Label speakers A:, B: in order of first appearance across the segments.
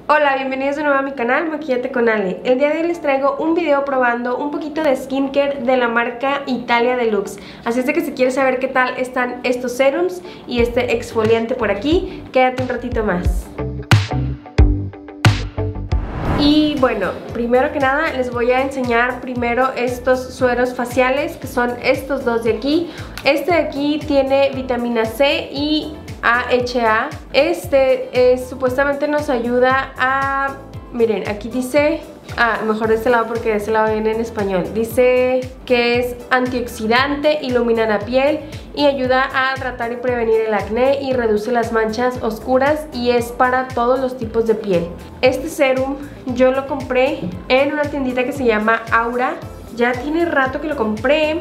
A: Hola, bienvenidos de nuevo a mi canal Maquillate con Ale. El día de hoy les traigo un video probando un poquito de skincare de la marca Italia Deluxe. Así es de que si quieres saber qué tal están estos serums y este exfoliante por aquí, quédate un ratito más. Y bueno, primero que nada les voy a enseñar primero estos sueros faciales, que son estos dos de aquí. Este de aquí tiene vitamina C y AHA. Supuestamente nos ayuda a... Miren, aquí dice... mejor de este lado porque de este lado viene en español. Dice que es antioxidante, ilumina la piel y ayuda a tratar y prevenir el acné y reduce las manchas oscuras y es para todos los tipos de piel. Este serum yo lo compré en una tiendita que se llama Aura. Ya tiene rato que lo compré,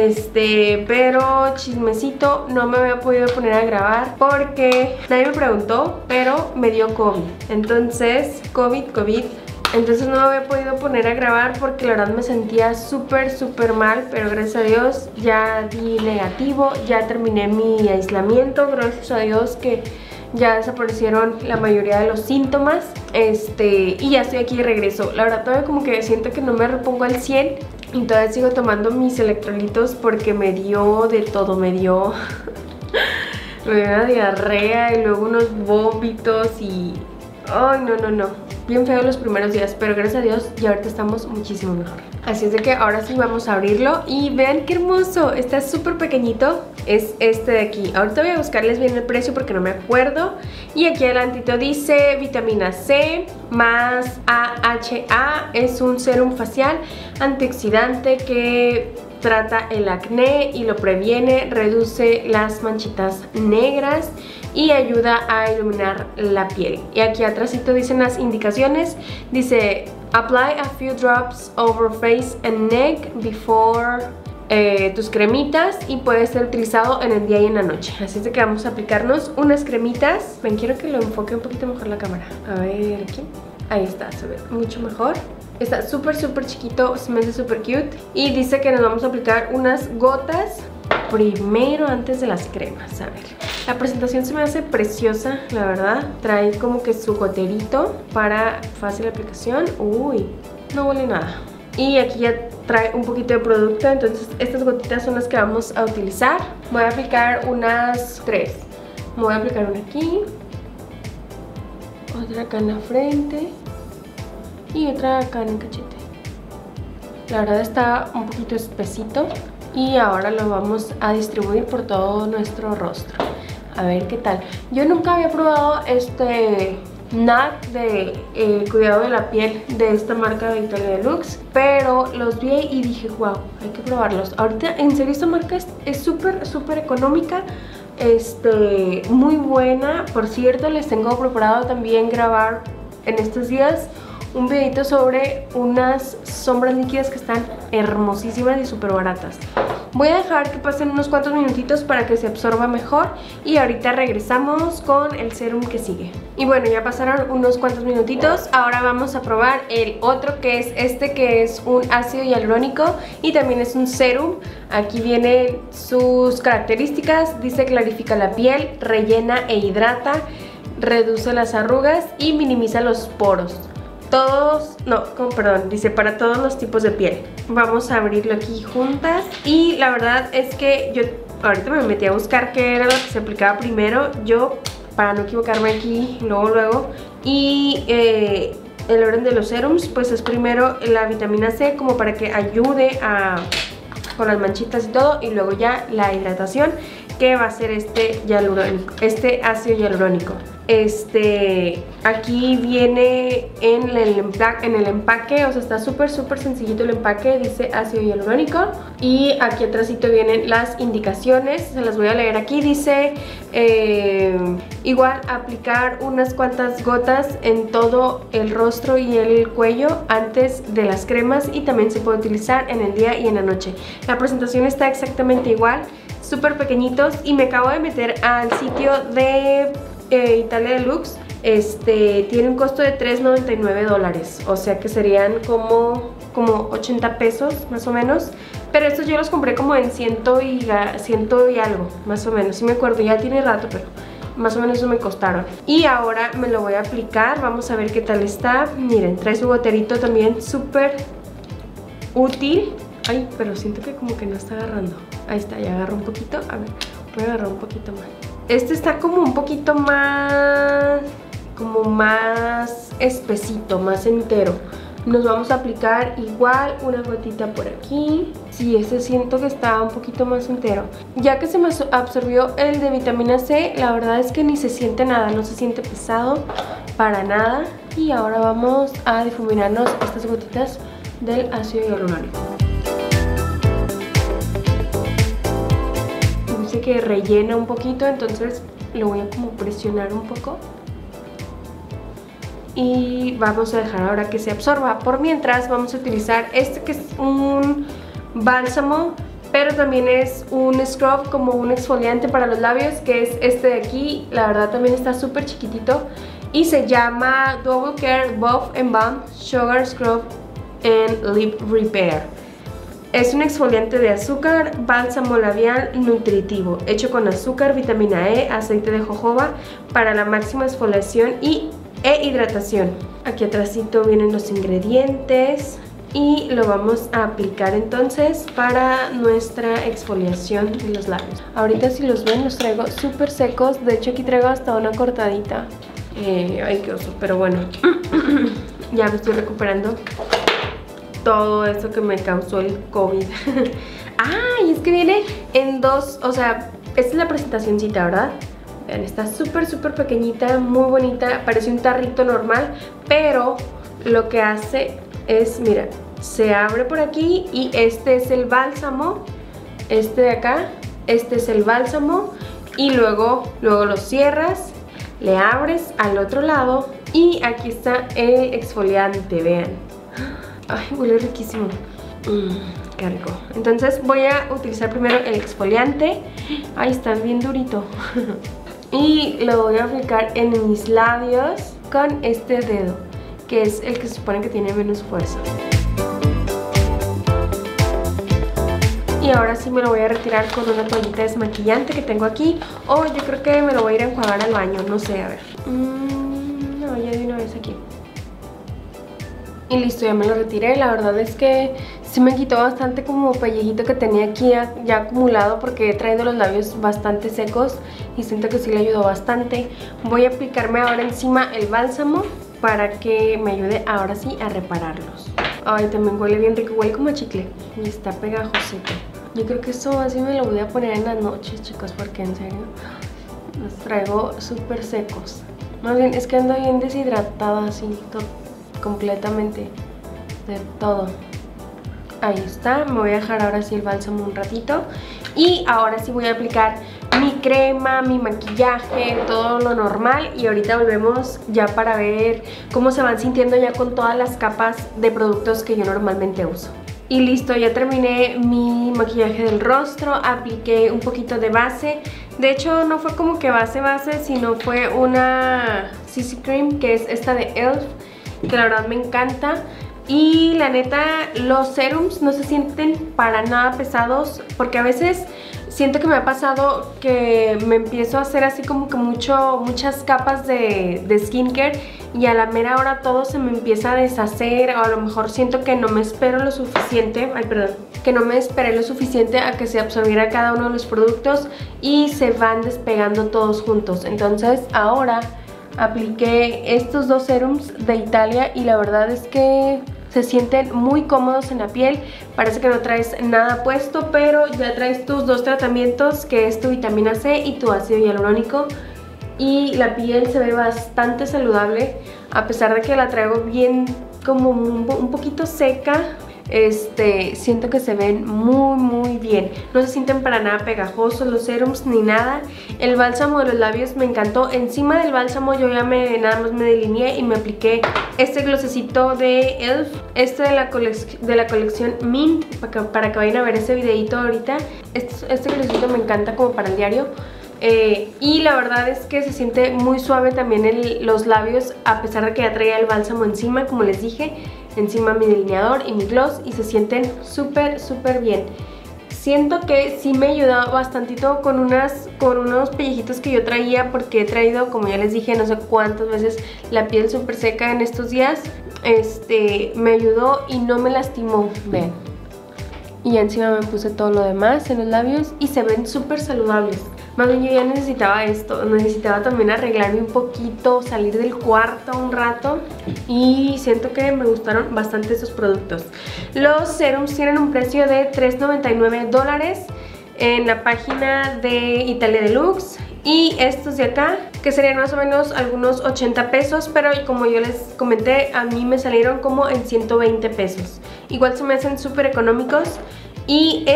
A: pero chismecito, no me había podido poner a grabar porque nadie me preguntó, pero me dio COVID. Entonces, COVID. Entonces no me había podido poner a grabar porque la verdad me sentía súper mal, pero gracias a Dios ya di negativo, ya terminé mi aislamiento, gracias a Dios que ya desaparecieron la mayoría de los síntomas, y ya estoy aquí de regreso. La verdad todavía como que siento que no me repongo al 100 y todavía sigo tomando mis electrolitos porque me dio de todo, me dio una diarrea y luego unos vómitos y... ay, no, bien feo los primeros días, pero gracias a Dios ya ahorita estamos muchísimo mejor. Así es de que ahora sí vamos a abrirlo y vean qué hermoso, está súper pequeñito, es este de aquí. Ahorita voy a buscarles bien el precio porque no me acuerdo. Y aquí adelantito dice vitamina C más AHA, es un serum facial antioxidante que trata el acné y lo previene, reduce las manchitas negras y ayuda a iluminar la piel. Y aquí atrásito dicen las indicaciones, dice apply a few drops over face and neck before tus cremitas y puede ser utilizado en el día y en la noche. Así es de que vamos a aplicarnos unas cremitas. Ven, quiero que lo enfoque un poquito mejor la cámara. A ver aquí, ahí está, se ve mucho mejor. Está súper chiquito, se me hace súper cute. Y dice que nos vamos a aplicar unas gotas primero antes de las cremas. A ver, la presentación se me hace preciosa, la verdad. Trae como que su goterito para fácil aplicación. Uy, no huele nada. Y aquí ya trae un poquito de producto, entonces estas gotitas son las que vamos a utilizar. Voy a aplicar unas 3. Me voy a aplicar una aquí, otra acá en la frente y otra acá en el cachete. La verdad está un poquito espesito y ahora lo vamos a distribuir por todo nuestro rostro. A ver qué tal. Yo nunca había probado este NAC de cuidado de la piel de esta marca de Italia Deluxe, pero los vi y dije wow, hay que probarlos. Ahorita en serio esta marca es súper económica, muy buena. Por cierto, les tengo preparado también grabar en estos días un videito sobre unas sombras líquidas que están hermosísimas y súper baratas. Voy a dejar que pasen unos cuantos minutitos para que se absorba mejor y ahorita regresamos con el serum que sigue. Y bueno, ya pasaron unos cuantos minutitos. Ahora vamos a probar el otro, que es este, que es un ácido hialurónico y también es un serum. Aquí vienen sus características. Dice clarifica la piel, rellena e hidrata, reduce las arrugas y minimiza los poros. Dice para todos los tipos de piel. Vamos a abrirlo aquí juntas. Y la verdad es que yo ahorita me metí a buscar qué era lo que se aplicaba primero, yo para no equivocarme aquí luego. Y el orden de los serums pues es primero la vitamina C, como para que ayude con las manchitas y todo, y luego ya la hidratación, que va a ser este ácido hialurónico. Aquí viene en el empaque, o sea, está súper sencillito el empaque. Dice ácido hialurónico y aquí atrásito vienen las indicaciones, se las voy a leer aquí. Dice igual aplicar unas cuantas gotas en todo el rostro y el cuello antes de las cremas, y también se puede utilizar en el día y en la noche. La presentación está exactamente igual, súper pequeñitos, y me acabo de meter al sitio de Italia Deluxe. Tiene un costo de $3.99, o sea que serían como 80 pesos más o menos. Pero estos yo los compré como en 100 y algo, más o menos. Sí me acuerdo, ya tiene rato, pero Más o menos eso me costaron. Y ahora me lo voy a aplicar, vamos a ver qué tal está. Miren, trae su goterito también súper útil. Ay, pero siento que como que no está agarrando. Ahí está, ya agarró un poquito. A ver, voy a agarrar un poquito más. Este está como un poquito más... como más espesito, más entero. Nos vamos a aplicar igual una gotita por aquí. Sí, este siento que está un poquito más entero. Ya que se me absorbió el de vitamina C, la verdad es que ni se siente nada, no se siente pesado para nada. Y ahora vamos a difuminarnos estas gotitas del ácido hialurónico. Dice que rellena un poquito, entonces lo voy a como presionar un poco. Y vamos a dejar ahora que se absorba. Por mientras vamos a utilizar este que es un bálsamo, pero también es un scrub, como un exfoliante para los labios, que es este de aquí. La verdad también está súper chiquitito y se llama Double Care Buff and Balm Sugar Scrub and Lip Repair. Es un exfoliante de azúcar, bálsamo labial nutritivo, hecho con azúcar, vitamina E, aceite de jojoba para la máxima exfoliación e hidratación. Aquí atrásito vienen los ingredientes y lo vamos a aplicar entonces para nuestra exfoliación de los labios. Ahorita si los ven los traigo súper secos, de hecho aquí traigo hasta una cortadita. Ay, qué oso, pero bueno, ya me estoy recuperando todo eso que me causó el COVID. Y es que viene en dos, o sea, esta es la presentacioncita, ¿verdad? Vean, está súper pequeñita, muy bonita, parece un tarrito normal, pero lo que hace es, mira, se abre por aquí y este es el bálsamo, este de acá, este es el bálsamo y luego lo cierras, le abres al otro lado y aquí está el exfoliante, vean. Ay, huele riquísimo. Qué rico. Entonces voy a utilizar primero el exfoliante. Ay, está bien durito. Y lo voy a aplicar en mis labios con este dedo, que es el que se supone que tiene menos fuerza. Y ahora sí me lo voy a retirar con una toallita desmaquillante que tengo aquí. O yo creo que me lo voy a ir a enjuagar al baño, no sé, a ver. No, ya de una vez aquí. Y listo, ya me lo retiré. La verdad es que sí me quitó bastante como pellejito que tenía aquí ya acumulado, porque he traído los labios bastante secos y siento que sí le ayudó bastante. Voy a aplicarme ahora encima el bálsamo para que me ayude ahora sí a repararlos. Ay, también huele bien rico, huele como a chicle y está pegajosito. Yo creo que eso así me lo voy a poner en las noches, chicos, porque en serio los traigo súper secos. Más bien es que ando bien deshidratada así, completamente de todo. Ahí está, me voy a dejar ahora sí el bálsamo un ratito. Y ahora sí voy a aplicar mi crema, mi maquillaje, todo lo normal. Y ahorita volvemos ya para ver cómo se van sintiendo ya con todas las capas de productos que yo normalmente uso. Y listo, ya terminé mi maquillaje del rostro, apliqué un poquito de base. De hecho no fue como que base, sino fue una CC Cream, que es esta de ELF, que la verdad me encanta. Y la neta, los serums no se sienten para nada pesados, porque a veces siento que me ha pasado que me empiezo a hacer así como que muchas capas de skincare y a la mera hora todo se me empieza a deshacer, o a lo mejor siento que no me espero lo suficiente, que no me esperé lo suficiente a que se absorbiera cada uno de los productos y se van despegando todos juntos. Entonces ahora apliqué estos dos serums de Italia y la verdad es que se sienten muy cómodos en la piel. Parece que no traes nada puesto, pero ya traes tus dos tratamientos, que es tu vitamina C y tu ácido hialurónico. Y la piel se ve bastante saludable, a pesar de que la traigo bien como un poquito seca. Siento que se ven muy bien. No se sienten para nada pegajosos los serums ni nada. El bálsamo de los labios me encantó. Encima del bálsamo yo ya nada más me delineé y me apliqué este glosecito de ELF, de la colección Mint, para que vayan a ver ese videito ahorita. Este glosecito me encanta como para el diario. Y la verdad es que se siente muy suave también los labios, a pesar de que ya traía el bálsamo encima, como les dije. Encima mi delineador y mi gloss, y se sienten súper bien. siento que sí me ayuda bastantito con unos pellejitos que yo traía, porque he traído, como ya les dije, no sé cuántas veces la piel súper seca en estos días. Me ayudó y no me lastimó, ven. Y encima me puse todo lo demás en los labios y se ven súper saludables. Más bien yo ya necesitaba esto, necesitaba también arreglarme un poquito, salir del cuarto un rato, y siento que me gustaron bastante estos productos. Los serums tienen un precio de $3.99 en la página de Italia Deluxe, y estos de acá, que serían más o menos algunos 80 pesos, pero como yo les comenté, a mí me salieron como en 120 pesos. Igual se me hacen súper económicos. Y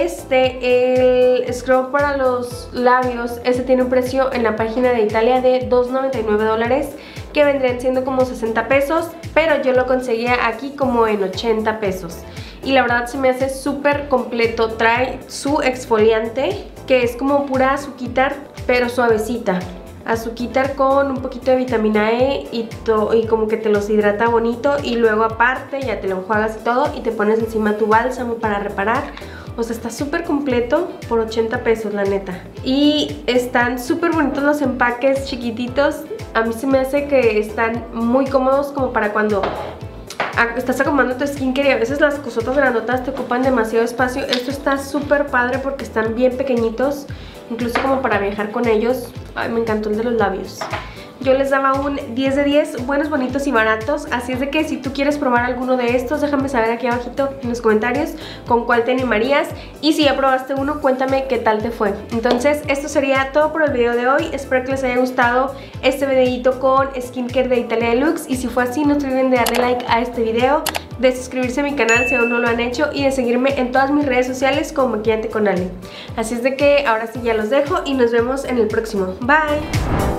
A: el scrub para los labios, tiene un precio en la página de Italia de $2.99, que vendrían siendo como 60 pesos, pero yo lo conseguía aquí como en 80 pesos. Y la verdad se me hace súper completo. Trae su exfoliante, que es como pura azuquitar, pero suavecita. Azuquitar con un poquito de vitamina E y como que te los hidrata bonito, y luego aparte ya te lo enjuagas y todo y te pones encima tu bálsamo para reparar. O sea, está súper completo por 80 pesos, la neta. Y están súper bonitos los empaques chiquititos. A mí se me hace que están muy cómodos como para cuando estás acomodando tu skincare y a veces las cosotas grandotas te ocupan demasiado espacio. Esto está súper padre porque están bien pequeñitos, incluso como para viajar con ellos. Ay, me encantó el de los labios. Yo les daba un 10 de 10, buenos, bonitos y baratos. Así es de que si tú quieres probar alguno de estos, déjame saber aquí abajito en los comentarios con cuál te animarías. Y si ya probaste uno, cuéntame qué tal te fue. Entonces, esto sería todo por el video de hoy. Espero que les haya gustado este videito con skincare de Italia Deluxe. Y si fue así, no se olviden de darle like a este video, de suscribirse a mi canal si aún no lo han hecho, y de seguirme en todas mis redes sociales como Maquillate con Ale. Así es de que ahora sí ya los dejo y nos vemos en el próximo. Bye.